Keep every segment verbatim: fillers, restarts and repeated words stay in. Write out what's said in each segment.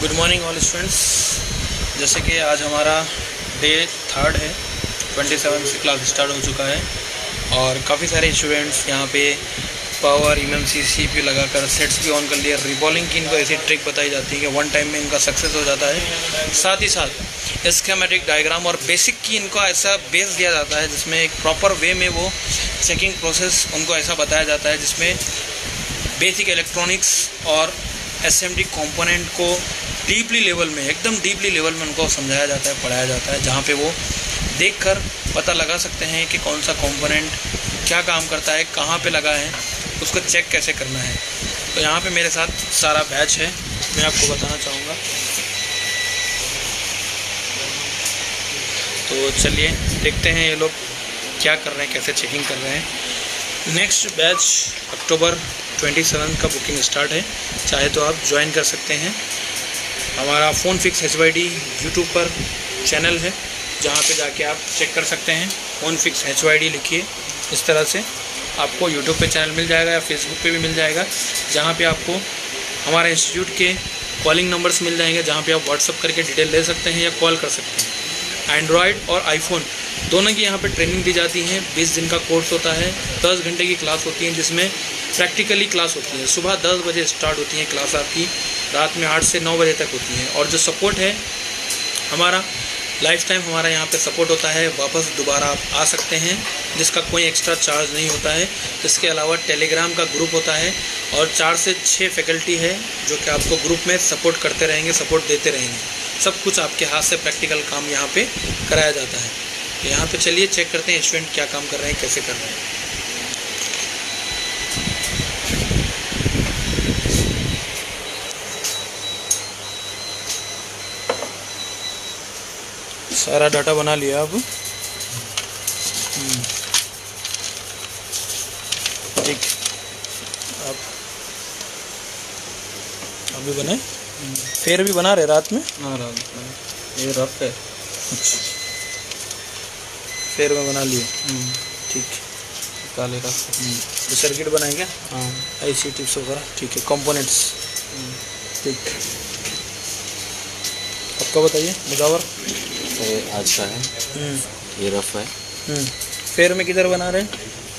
Good morning all students. जैसे कि आज हमारा डे थर्ड है, ट्वेंटी सेवन से क्लास स्टार्ट हो चुका है और काफ़ी सारे स्टूडेंट्स यहाँ पे पावर एमएमसी सीपीयू लगाकर सेट्स भी ऑन कर लिया। रिबॉलिंग की इनको ऐसी ट्रिक बताई जाती है कि वन टाइम में इनका सक्सेस हो जाता है। साथ ही साथ स्कीमेटिक डायग्राम और बेसिक की इनको ऐसा बेस दिया जाता है जिसमें एक प्रॉपर वे में वो चेकिंग प्रोसेस उनको ऐसा बताया जाता है जिसमें बेसिक इलेक्ट्रॉनिक्स और एसएमडी कंपोनेंट को डीपली लेवल में एकदम डीपली लेवल में उनको समझाया जाता है, पढ़ाया जाता है, जहाँ पे वो देखकर पता लगा सकते हैं कि कौन सा कंपोनेंट क्या काम करता है, कहाँ पे लगा है, उसको चेक कैसे करना है। तो यहाँ पे मेरे साथ सारा बैच है, मैं आपको बताना चाहूँगा। तो चलिए देखते हैं ये लोग क्या कर रहे हैं, कैसे चेकिंग कर रहे हैं। नेक्स्ट बैच अक्टूबर सत्ताईस का बुकिंग स्टार्ट है, चाहे तो आप ज्वाइन कर सकते हैं। हमारा phone fix H Y D YouTube पर चैनल है, जहाँ पे जाके आप चेक कर सकते हैं। Phone fix H Y D लिखिए, इस तरह से आपको यूट्यूब पे चैनल मिल जाएगा या फेसबुक पे भी मिल जाएगा, जहाँ पे आपको हमारे इंस्टीट्यूट के कॉलिंग नंबर्स मिल जाएंगे, जहाँ पे आप व्हाट्सअप करके डिटेल ले सकते हैं या कॉल कर सकते हैं। एंड्रॉयड और आईफोन दोनों की यहाँ पे ट्रेनिंग दी जाती है। बीस दिन का कोर्स होता है, दस घंटे की क्लास होती है, जिसमें प्रैक्टिकली क्लास होती है। सुबह दस बजे स्टार्ट होती है क्लास आपकी, रात में आठ से नौ बजे तक होती है। और जो सपोर्ट है हमारा लाइफ टाइम हमारा यहाँ पे सपोर्ट होता है, वापस दोबारा आप आ सकते हैं, जिसका कोई एक्स्ट्रा चार्ज नहीं होता है। इसके अलावा टेलीग्राम का ग्रुप होता है और चार से छः फैकल्टी है जो कि आपको ग्रुप में सपोर्ट करते रहेंगे, सपोर्ट देते रहेंगे। सब कुछ आपके हाथ से प्रैक्टिकल काम यहाँ पे कराया जाता है। तो यहाँ पे चलिए चेक करते हैं स्टूडेंट क्या काम कर रहे हैं, कैसे कर रहे हैं। सारा डाटा बना लिया अब, ठीक। अब अभी बने, फिर भी बना रहे रात में। हाँ रात में, ये रफ है। अच्छा, फिर में बना लिए, ठीक। काले रफ तो सर्किट बनाएंगे। हाँ, आई सी टिप्स वगैरह, ठीक है। कंपोनेंट्स, ठीक। आपका बताइए मुजावर। आज का है, ये रफ है। फेयर में किधर बना रहे हैं?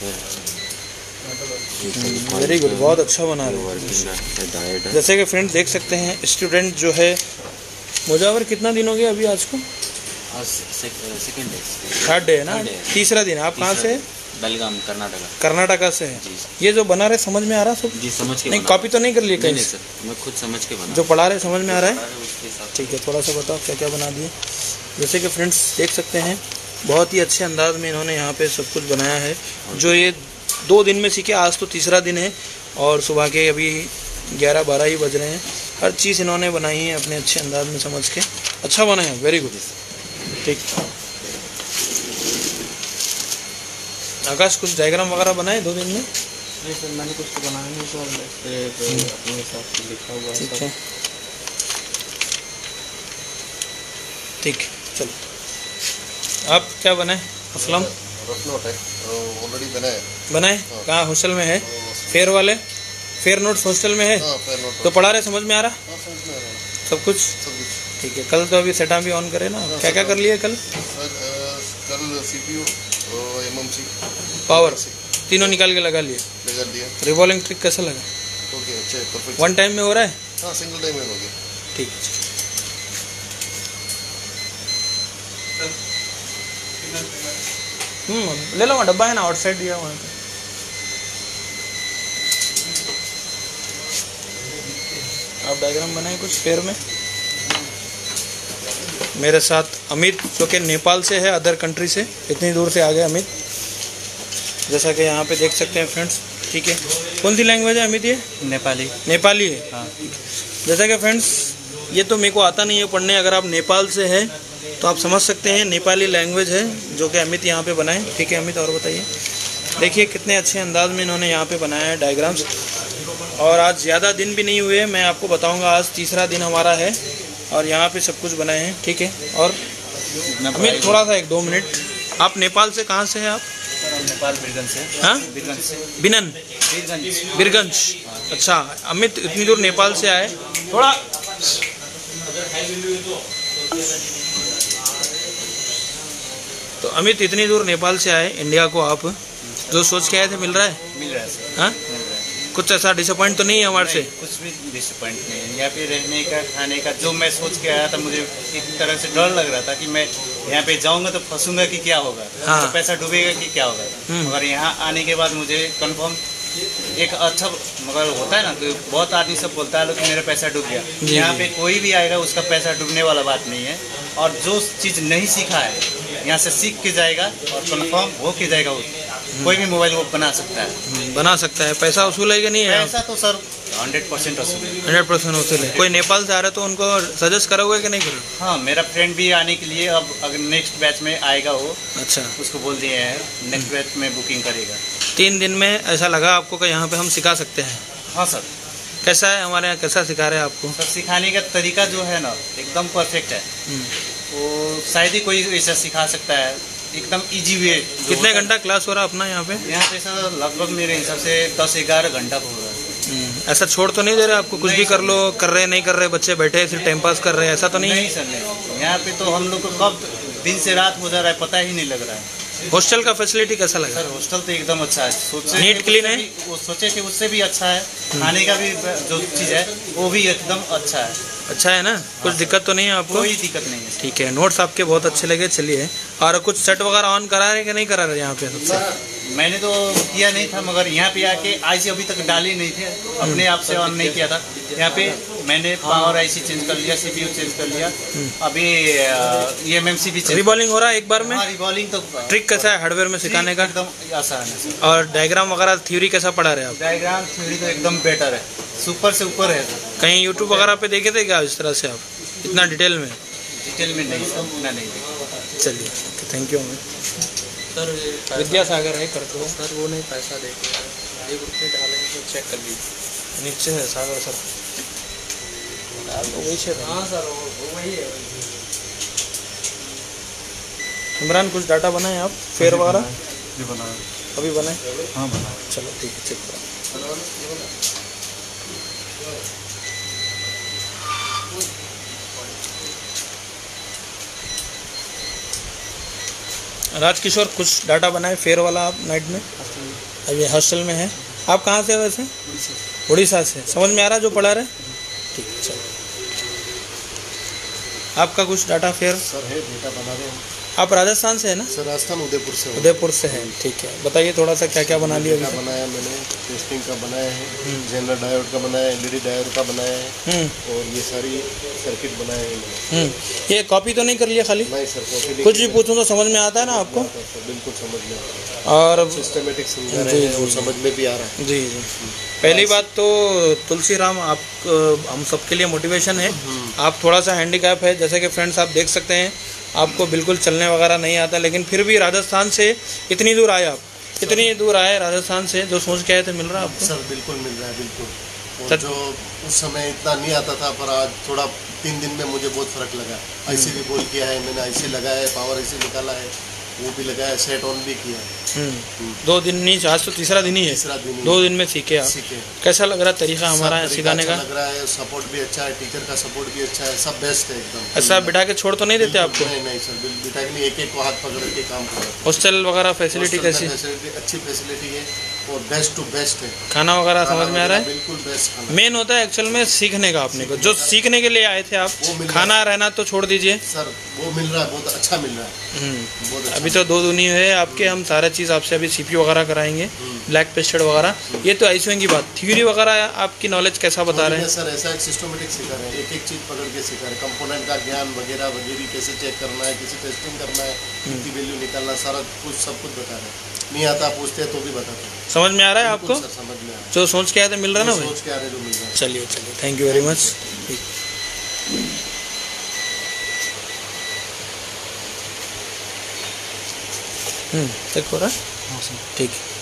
वेरी गुड, बहुत अच्छा बना रहे हैं। जैसे कि फ्रेंड देख सकते हैं स्टूडेंट जो है, मुजावर कितना दिन हो गया अभी आज को? आज सेकंड डे, थर्ड डे है ना, तीसरा दिन। आप कहाँ से? बेलगाम, कर्नाटका। कर्नाटका से है। ये जो बना रहे समझ में आ रहा है सब? जी समझ के। नहीं कॉपी तो नहीं कर लिए कहीं? नहीं सर, मैं खुद समझ के बना। जो पढ़ा रहे समझ में आ रहा है? ठीक है, थोड़ा सा बताओ क्या क्या बना दिए। जैसे कि फ्रेंड्स देख सकते हैं बहुत ही अच्छे अंदाज में इन्होंने यहाँ पे सब कुछ बनाया है। जो ये दो दिन में सीखे, आज तो तीसरा दिन है और सुबह के अभी ग्यारह बारह ही बज रहे हैं। हर चीज़ इन्होंने बनाई है अपने अच्छे अंदाज में समझ के, अच्छा बना है। वेरी गुड, ठीक। आकाश कुछ डायग्राम वगैरह बनाए दो दिन में? नहीं सर, मैंने कुछ तो बनाया नहीं सर, अपने हिसाब से लिखा हुआ है। ठीक है, ठीक। चलो आप क्या बनाए? असलम रफ नोट है, ऑलरेडी बनाए बनाए कहाँ? हॉस्टल में है? फेयर वाले फेयर नोट्स हॉस्टल में है। हाँ, फेयर नोट तो पढ़ा रहे, समझ में आ रहा? हाँ, समझ में आ रहा है सब कुछ, सब कुछ। ठीक है। कल तो अभी सेटा भी ऑन करे ना। हाँ, क्या क्या कर लिए कल? कल सीपीयू, एमएमसी, पावर तीनों निकाल के लगा लिए, लगा दिया। रिवॉल्विंग ट्रिक कैसा लगा? ओके, अच्छा, परफेक्ट। वन टाइम में हो रहा है? हाँ, सिंगल टाइम में हो गया। ठीक है। हम्म ले लो, वहाँ डब्बा है ना, आउटसाइड दिया वहाँ पे। आप डायग्राम बनाए कुछ फेयर में। मेरे साथ अमित जो कि नेपाल से है, अदर कंट्री से, इतनी दूर से आ गए अमित, जैसा कि यहाँ पे देख सकते हैं फ्रेंड्स, ठीक है। कौन सी लैंग्वेज है अमित? ये नेपाली। नेपाली है, हाँ। जैसा कि फ्रेंड्स ये तो मेरे को आता नहीं है पढ़ने, अगर आप नेपाल से है तो आप समझ सकते हैं नेपाली लैंग्वेज है जो कि अमित यहाँ पे बनाए, ठीक है। अमित और बताइए, देखिए कितने अच्छे अंदाज में इन्होंने यहाँ पे बनाया है डायग्राम्स। और आज ज़्यादा दिन भी नहीं हुए, मैं आपको बताऊंगा, आज तीसरा दिन हमारा है और यहाँ पे सब कुछ बनाए हैं, ठीक है। और अमित थोड़ा सा एक दो मिनट, आप नेपाल से कहाँ से हैं आप? नेपाल बीरगंज से। हाँ, बीरगंज से। बिनन, बीरगंज, बीरगंज। अच्छा, अमित इतनी दूर नेपाल से आए, थोड़ा तो अमित, इतनी दूर नेपाल से आए इंडिया को, आप जो सोच के आए थे मिल रहा है? मिल रहा है सर, हाँ, मिल रहा है। कुछ ऐसा डिसअपॉइंट तो नहीं है हमारे से? कुछ भी डिसअपॉइंट नहीं है। यहाँ पे रहने का, खाने का जो मैं सोच के आया था, मुझे एक तरह से डर लग रहा था कि मैं यहाँ पे जाऊँगा तो फंसूंगा कि क्या होगा, हाँ। तो पैसा डूबेगा कि क्या होगा। मगर यहाँ आने के बाद मुझे कंफर्म एक अच्छा, मगर होता है ना कि बहुत आदमी सब बोलता है कि मेरा पैसा डूब गया। यहाँ पे कोई भी आएगा उसका पैसा डूबने वाला बात नहीं है। और जो चीज़ नहीं सीखा है यहाँ से सीख के जाएगा और कंफर्म हो के जाएगा। कोई भी मोबाइल वो बना सकता है, बना सकता है। पैसा वसूल है कि नहीं है? पैसा तो सर हंड्रेड परसेंट वसूल है, हंड्रेड परसेंट वसूल है। कोई नेपाल से आ रहा है तो उनको सजेस्ट करोगे कि नहीं करोगे? हाँ, मेरा फ्रेंड भी आने के लिए अब अगर नेक्स्ट बैच में आएगा वो, अच्छा, उसको बोल दिए हैं नेक्स्ट बैच में बुकिंग करेगा। तीन दिन में ऐसा लगा आपको कि यहाँ पे हम सिखा सकते हैं? हाँ सर। कैसा है हमारे यहाँ, कैसा सिखा रहे हैं आपको? सर सिखाने का तरीका जो है ना एकदम परफेक्ट है। वो शायद ही कोई ऐसा सिखा सकता है, एकदम इजी वे। कितने घंटा क्लास हो रहा है अपना यहाँ पे? यहाँ पे सर लगभग मेरे हिसाब से दस ग्यारह घंटा हो रहा है। ऐसा छोड़ तो नहीं दे रहे आपको? कुछ भी कर लो, कर रहे नहीं कर रहे, बच्चे बैठे सिर्फ टाइम पास कर रहे हैं, ऐसा तो नहीं है? नहीं सर, नहीं। यहाँ पे तो हम लोग को कब दिन से रात हो जा रहा है पता ही नहीं लग रहा है। हॉस्टल का फैसिलिटी कैसा लगा? सर हॉस्टल तो एकदम अच्छा है, सोचे नीट क्लीन है, वो सोचे कि उससे भी अच्छा है। खाने का भी जो चीज़ है वो भी एकदम अच्छा है। अच्छा है ना? कुछ दिक्कत तो नहीं है आपको? कोई दिक्कत नहीं है। ठीक है, नोट्स आपके बहुत अच्छे लगे। चलिए, और कुछ सेट वगैरह ऑन करा रहे कि नहीं करा रहे यहाँ पे? सबसे मैंने तो किया नहीं था, मगर यहाँ पे आके आईसी अभी तक डाले नहीं थे, अपने आप से ऑन नहीं किया था। यहाँ पे मैंने पावर आईसी चेंज कर लिया, सीपीयू चेंज कर लिया, अभी ईएमएमसी भी चेंज। रिबॉलिंग हो रहा है एक बार में? हाँ, रिबॉलिंग तो ट्रिक कैसा है हार्डवेयर में सिखाने का? एकदम आसान है सर। और डायग्राम वगैरह थ्योरी कैसा पढ़ा रहे आप? डायग्राम थ्योरी तो एकदम बेटर है, सुपर से ऊपर है। कहीं यूट्यूब वगैरह पे देखे थे क्या इस तरह से आप इतना डिटेल में? डिटेल में नहीं सर, इतना नहीं देखा। चलिए, थैंक यू। सर विद्यासागर है, करते हो सर वो नहीं, पैसा देखिए एक रुपये डाले तो चेक कर लीजिए। नीचे है सागर सर, वही है। हाँ सर वो वही है। इमरान, कुछ डाटा बनाए आप फेयर वगैरह? जी बनाया। अभी बनाए? हाँ बनाया। चलो ठीक है, चेक करो। राजकिशोर, कुछ डाटा बनाए फेयर वाला आप नाइट में? अभी हॉस्टल में है। आप कहाँ से वैसे? उड़ीसा से। समझ में आ रहा जो पढ़ा रहे? ठीक है, चलो। आपका कुछ डाटा फेयर? सर है, डेटा बना रहे हैं। आप राजस्थान से है ना? सर राजस्थान उदयपुर से। उदयपुर से है, ठीक है। बताइए थोड़ा सा क्या क्या बना लिया? डेटा बनाया मैंने, टेस्टिंग का बनाया है, जनरल डायोड का बनाया है, एलईडी डायोड का बनाया है, और ये सारी सर्किट बनाए हैं मैंने। ये कॉपी तो नहीं कर लिया खाली? नहीं सर, कॉपी कुछ भी पूछूं तो समझ में आता है ना आपको? बिल्कुल समझ में आता है, और सिस्टमेटिक समझा रहे हैं और समझ में भी आ रहा है। जी जी। पहली बात तो तुलसीराम, आप हम सबके लिए मोटिवेशन है। आप थोड़ा सा हैंडीकैप है, जैसे कि फ्रेंड्स आप देख सकते हैं, आपको बिल्कुल चलने वगैरह नहीं आता, लेकिन फिर भी राजस्थान से इतनी दूर आए आप, इतनी दूर आए राजस्थान से, जो सोच के आए थे मिल रहा है आपको? सर बिल्कुल मिल रहा है, बिल्कुल। और जो उस समय इतना नहीं आता था, पर आज थोड़ा तीन दिन में मुझे बहुत फर्क लगा। आईसी भी बोल किया है मैंने, आईसी लगाया है, पावर आईसी निकाला है, वो भी लगाया, सेट ऑन भी किया है। दो दिन नहीं, आज तो तीसरा दिन ही है। तीसरा दिन ही दो दिन में सीखे आप? सीखे। कैसा लग रहा है तरीका हमारा सिखाने का? लग रहा है, सपोर्ट भी अच्छा है, टीचर का सपोर्ट भी अच्छा है, सब बेस्ट है एकदम। ऐसा बिठा के छोड़ तो नहीं देते आपको? नहीं नहीं सर, बिठा के नहीं, एक एक को हाथ पकड़ के काम कर रहे हैं। हॉस्टल वगैरह फैसिलिटी कैसी? फैसिलिटी अच्छी फैसिलिटी है और बेस्ट टू बेस्ट है। खाना वगैरह समझ में आ रहा है? बिल्कुल बेस्ट खाना। मेन होता है एक्चुअल में सीखने का, अपने को जो सीखने के लिए आए थे आप, खाना रहना तो छोड़ दीजिए सर, वो मिल रहा है, बहुत अच्छा मिल रहा है, बहुत अच्छा। अभी तो दो दुनिया है आपके, हम सारा चीज़ आपसे अभी सीपीयू वगैरह कराएंगे, ब्लैक पेस्टेड वगैरह। ये तो आईसीयू की बात, थ्योरी वगैरह आपकी नॉलेज कैसा बता रहे हैं? सर ऐसा एक सिस्टमेटिक सिखा रहे हैं, एक एक चीज़ पकड़ के सिखा रहे हैं, कंपोनेंट का ज्ञान वगैरह वगैरह, कैसे चेक करना है, कैसे टेस्टिंग करना है, कितनी वैल्यू निकालना, सारा कुछ सब कुछ बता रहे हैं। नहीं आता पूछते हैं तो भी बताते हैं। समझ में आ रहा है आपको? सर समझ में आ रहा है, जो सोच के आए थे मिल रहा है ना भाई? सोच के आ रहे जो मिल रहा है। चलिए चलिए, thank you very much. Hmm, check हो रहा है? ठीक है।